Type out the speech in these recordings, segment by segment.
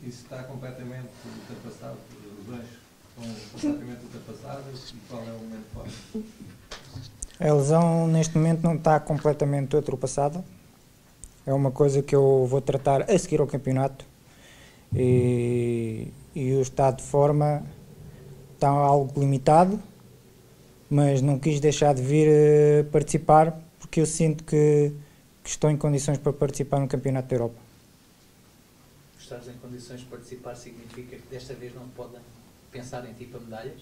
Isso está completamente ultrapassado, os dois estão completamente ultrapassados, e qual é o momento forte? A lesão neste momento não está completamente ultrapassada. É uma coisa que eu vou tratar a seguir ao campeonato e o estado de forma está algo limitado, mas não quis deixar de vir participar porque eu sinto que estou em condições para participar no Campeonato da Europa. Estares em condições de participar significa que desta vez não podem pensar em ti para medalhas?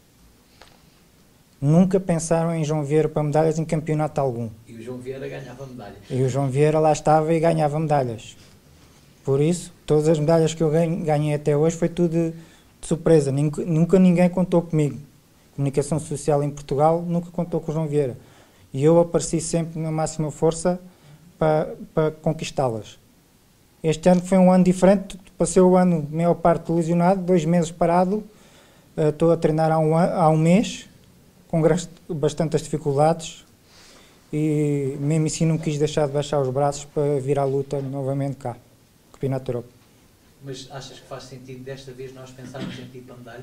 Nunca pensaram em João Vieira para medalhas em campeonato algum. E o João Vieira ganhava medalhas? E o João Vieira lá estava e ganhava medalhas. Por isso, todas as medalhas que eu ganhei até hoje foi tudo de surpresa. Nunca ninguém contou comigo. Comunicação Social em Portugal nunca contou com o João Vieira. E eu apareci sempre na máxima força para conquistá-las. Este ano foi um ano diferente. Passei o ano, maior parte, lesionado, 2 meses parado. Estou a treinar há um mês, com bastantes dificuldades. E mesmo assim não quis deixar de baixar os braços para vir à luta novamente cá, Campeonato da Europa. Mas achas que faz sentido desta vez nós pensarmos em ti para medalhas?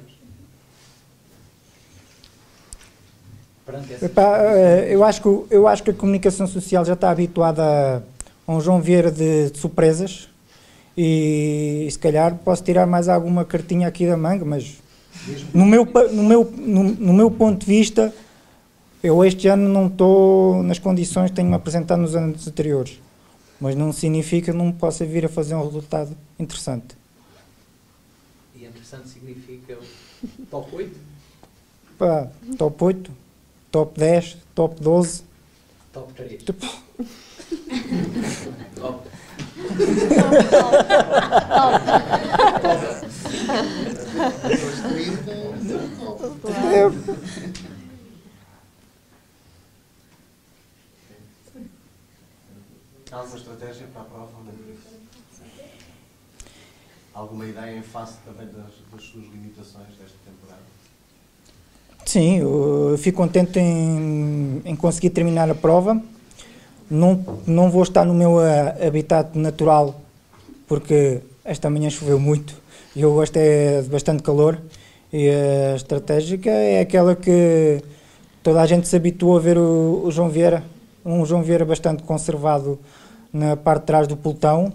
Eu acho que a comunicação social já está habituada a um João Vieira de surpresas e se calhar posso tirar mais alguma cartinha aqui da manga, mas no meu ponto de vista, eu este ano não estou nas condições que tenho-me apresentado nos anos anteriores, mas não significa que não possa vir a fazer um resultado interessante. E interessante significa top 8? Top 8, top 10, top 12. Top 3. Top. Alguma estratégia para a prova? Alguma ideia em face também das suas limitações desta temporada? Sim, eu fico contente em conseguir terminar a prova. Não vou estar no meu habitat natural, porque esta manhã choveu muito e eu gosto é de bastante calor. E a estratégica é aquela que toda a gente se habituou a ver o João Vieira. Um João Vieira bastante conservado na parte de trás do pelotão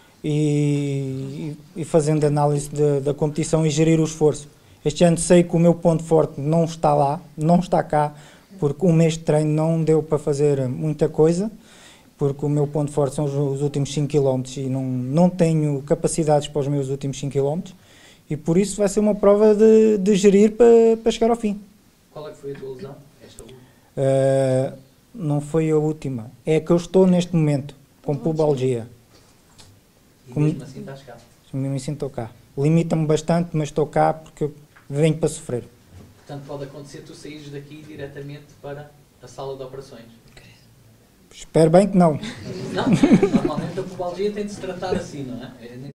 e fazendo análise da competição e gerir o esforço. Este ano sei que o meu ponto forte não está lá, não está cá, porque um mês de treino não deu para fazer muita coisa, porque o meu ponto forte são os últimos 5 km e não tenho capacidades para os meus últimos 5 km e por isso vai ser uma prova de gerir para chegar ao fim. Qual é que foi a tua lesão? Esta última? Não foi a última, é a que eu estou neste momento, com pubalgia. E mesmo assim estás cá? Mesmo assim estou cá. Limita-me bastante, mas estou cá porque eu venho para sofrer. Portanto, pode acontecer tu saíres daqui diretamente para a sala de operações? Espero bem que não. Não, normalmente a pubalgia tem de se tratar assim, não é?